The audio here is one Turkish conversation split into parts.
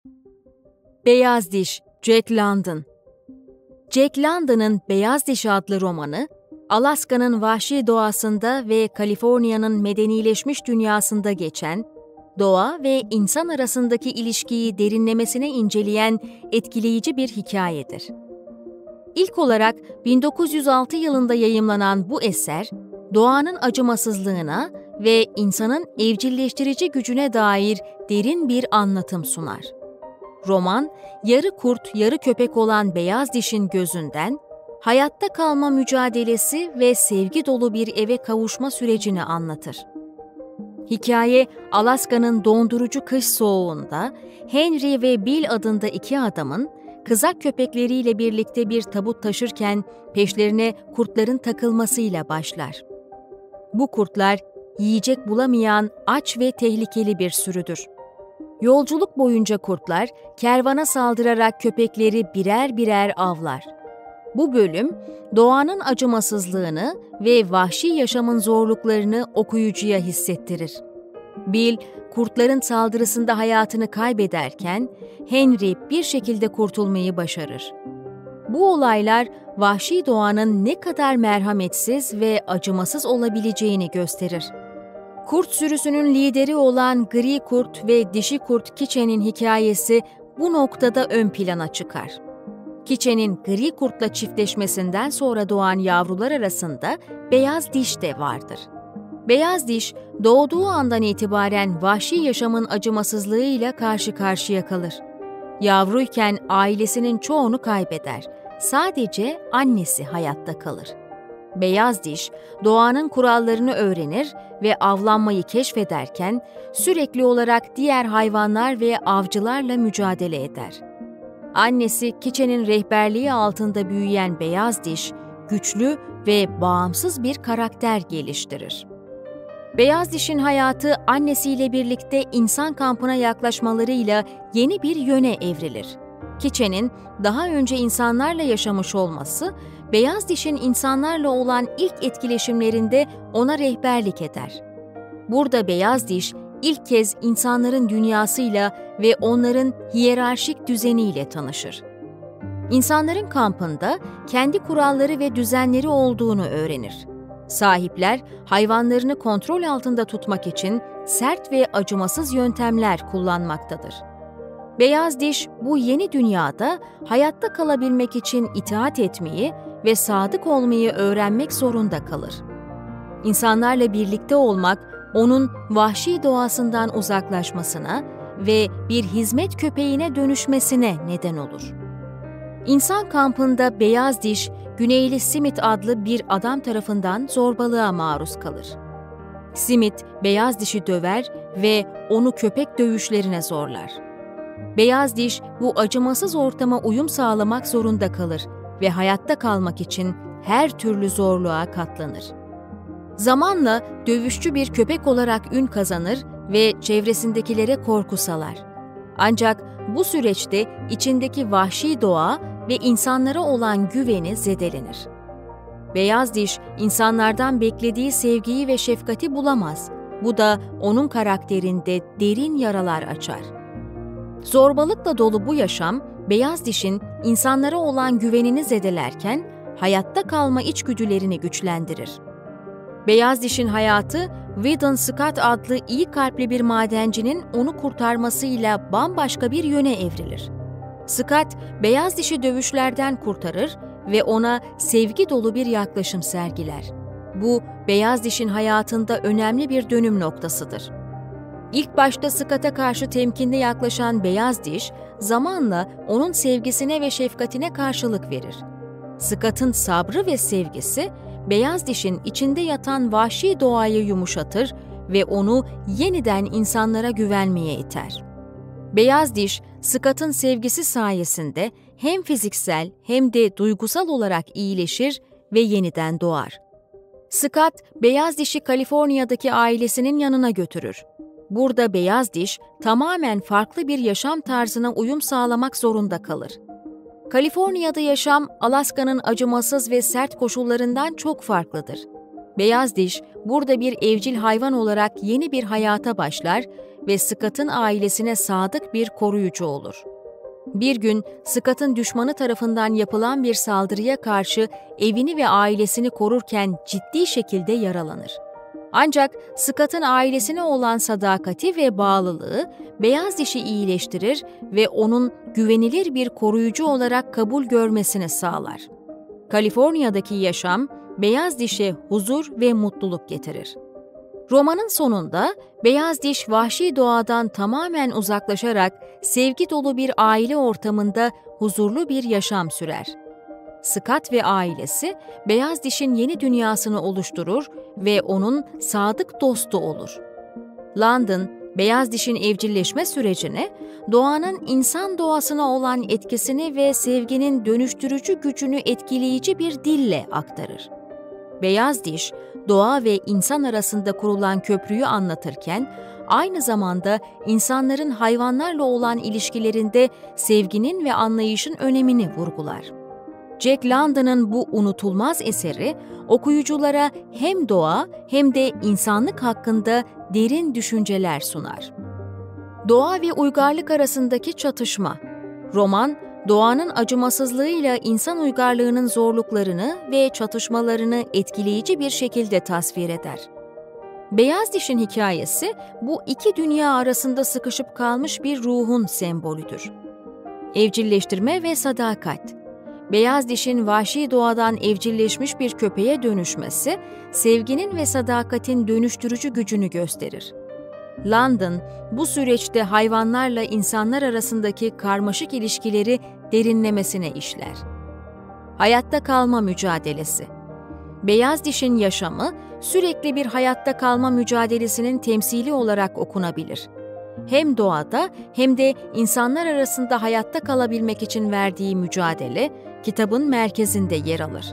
Beyaz Diş, Jack London. Jack London'ın Beyaz Diş adlı romanı, Alaska'nın vahşi doğasında ve Kaliforniya'nın medenileşmiş dünyasında geçen, doğa ve insan arasındaki ilişkiyi derinlemesine inceleyen etkileyici bir hikayedir. İlk olarak 1906 yılında yayımlanan bu eser, doğanın acımasızlığına ve insanın evcilleştirici gücüne dair derin bir anlatım sunar. Roman, yarı kurt, yarı köpek olan Beyaz Diş'in gözünden, hayatta kalma mücadelesi ve sevgi dolu bir eve kavuşma sürecini anlatır. Hikaye, Alaska'nın dondurucu kış soğuğunda Henry ve Bill adında iki adamın, kızak köpekleriyle birlikte bir tabut taşırken peşlerine kurtların takılmasıyla başlar. Bu kurtlar, yiyecek bulamayan aç ve tehlikeli bir sürüdür. Yolculuk boyunca kurtlar, kervana saldırarak köpekleri birer birer avlar. Bu bölüm, doğanın acımasızlığını ve vahşi yaşamın zorluklarını okuyucuya hissettirir. Bill, kurtların saldırısında hayatını kaybederken, Henry bir şekilde kurtulmayı başarır. Bu olaylar, vahşi doğanın ne kadar merhametsiz ve acımasız olabileceğini gösterir. Kurt sürüsünün lideri olan gri kurt ve dişi kurt Kiçe'nin hikayesi bu noktada ön plana çıkar. Kiçe'nin gri kurtla çiftleşmesinden sonra doğan yavrular arasında Beyaz Diş de vardır. Beyaz Diş, doğduğu andan itibaren vahşi yaşamın acımasızlığıyla karşı karşıya kalır. Yavruyken ailesinin çoğunu kaybeder. Sadece annesi hayatta kalır. Beyaz Diş, doğanın kurallarını öğrenir ve avlanmayı keşfederken sürekli olarak diğer hayvanlar ve avcılarla mücadele eder. Annesi Kiçe'nin rehberliği altında büyüyen Beyaz Diş, güçlü ve bağımsız bir karakter geliştirir. Beyaz Diş'in hayatı annesiyle birlikte insan kampına yaklaşmalarıyla yeni bir yöne evrilir. Kiçe'nin daha önce insanlarla yaşamış olması, Beyaz Diş'in insanlarla olan ilk etkileşimlerinde ona rehberlik eder. Burada Beyaz Diş, ilk kez insanların dünyasıyla ve onların hiyerarşik düzeniyle tanışır. İnsanların kampında kendi kuralları ve düzenleri olduğunu öğrenir. Sahipler, hayvanlarını kontrol altında tutmak için sert ve acımasız yöntemler kullanmaktadır. Beyaz Diş, bu yeni dünyada hayatta kalabilmek için itaat etmeyi ve sadık olmayı öğrenmek zorunda kalır. İnsanlarla birlikte olmak, onun vahşi doğasından uzaklaşmasına ve bir hizmet köpeğine dönüşmesine neden olur. İnsan kampında Beyaz Diş, Güneyli Smith adlı bir adam tarafından zorbalığa maruz kalır. Smith, Beyaz Diş'i döver ve onu köpek dövüşlerine zorlar. Beyaz Diş, bu acımasız ortama uyum sağlamak zorunda kalır ve hayatta kalmak için her türlü zorluğa katlanır. Zamanla dövüşçü bir köpek olarak ün kazanır ve çevresindekilere korku salar. Ancak bu süreçte içindeki vahşi doğa ve insanlara olan güveni zedelenir. Beyaz Diş, insanlardan beklediği sevgiyi ve şefkati bulamaz. Bu da onun karakterinde derin yaralar açar. Zorbalıkla dolu bu yaşam, Beyaz Diş'in insanlara olan güvenini zedelerken, hayatta kalma içgüdülerini güçlendirir. Beyaz Diş'in hayatı, Weedon Scott adlı iyi kalpli bir madencinin onu kurtarmasıyla bambaşka bir yöne evrilir. Scott, Beyaz Diş'i dövüşlerden kurtarır ve ona sevgi dolu bir yaklaşım sergiler. Bu, Beyaz Diş'in hayatında önemli bir dönüm noktasıdır. İlk başta Scott'a karşı temkinli yaklaşan Beyaz Diş, zamanla onun sevgisine ve şefkatine karşılık verir. Scott'ın sabrı ve sevgisi, Beyaz Diş'in içinde yatan vahşi doğayı yumuşatır ve onu yeniden insanlara güvenmeye iter. Beyaz Diş, Scott'ın sevgisi sayesinde hem fiziksel hem de duygusal olarak iyileşir ve yeniden doğar. Scott, Beyaz Diş'i Kaliforniya'daki ailesinin yanına götürür. Burada Beyaz Diş, tamamen farklı bir yaşam tarzına uyum sağlamak zorunda kalır. Kaliforniya'da yaşam, Alaska'nın acımasız ve sert koşullarından çok farklıdır. Beyaz Diş, burada bir evcil hayvan olarak yeni bir hayata başlar ve Scott'ın ailesine sadık bir koruyucu olur. Bir gün Scott'ın düşmanı tarafından yapılan bir saldırıya karşı evini ve ailesini korurken ciddi şekilde yaralanır. Ancak Scott'ın ailesine olan sadakati ve bağlılığı Beyaz Diş'i iyileştirir ve onun güvenilir bir koruyucu olarak kabul görmesini sağlar. Kaliforniya'daki yaşam Beyaz Diş'e huzur ve mutluluk getirir. Romanın sonunda Beyaz Diş vahşi doğadan tamamen uzaklaşarak sevgi dolu bir aile ortamında huzurlu bir yaşam sürer. Scott ve ailesi Beyaz Diş'in yeni dünyasını oluşturur ve onun sadık dostu olur. London, Beyaz Diş'in evcilleşme sürecini, doğanın insan doğasına olan etkisini ve sevginin dönüştürücü gücünü etkileyici bir dille aktarır. Beyaz Diş, doğa ve insan arasında kurulan köprüyü anlatırken, aynı zamanda insanların hayvanlarla olan ilişkilerinde sevginin ve anlayışın önemini vurgular. Jack London'ın bu unutulmaz eseri, okuyuculara hem doğa hem de insanlık hakkında derin düşünceler sunar. Doğa ve uygarlık arasındaki çatışma. Roman, doğanın acımasızlığıyla insan uygarlığının zorluklarını ve çatışmalarını etkileyici bir şekilde tasvir eder. Beyaz Diş'in hikayesi, bu iki dünya arasında sıkışıp kalmış bir ruhun sembolüdür. Evcilleştirme ve sadakat. Beyaz Diş'in vahşi doğadan evcilleşmiş bir köpeğe dönüşmesi, sevginin ve sadakatin dönüştürücü gücünü gösterir. London, bu süreçte hayvanlarla insanlar arasındaki karmaşık ilişkileri derinlemesine işler. Hayatta kalma mücadelesi. Beyaz Diş'in yaşamı, sürekli bir hayatta kalma mücadelesinin temsili olarak okunabilir. Hem doğada hem de insanlar arasında hayatta kalabilmek için verdiği mücadele, kitabın merkezinde yer alır.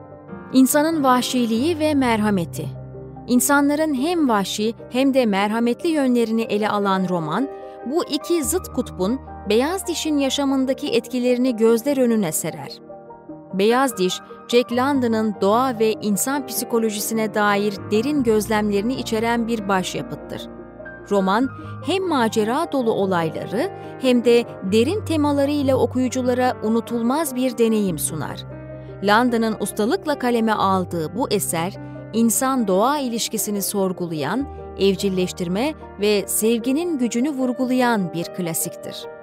İnsanın vahşiliği ve merhameti. İnsanların hem vahşi hem de merhametli yönlerini ele alan roman, bu iki zıt kutbun Beyaz Diş'in yaşamındaki etkilerini gözler önüne serer. Beyaz Diş, Jack London'ın doğa ve insan psikolojisine dair derin gözlemlerini içeren bir başyapıttır. Roman, hem macera dolu olayları hem de derin temalarıyla okuyuculara unutulmaz bir deneyim sunar. London'ın ustalıkla kaleme aldığı bu eser, insan-doğa ilişkisini sorgulayan, evcilleştirme ve sevginin gücünü vurgulayan bir klasiktir.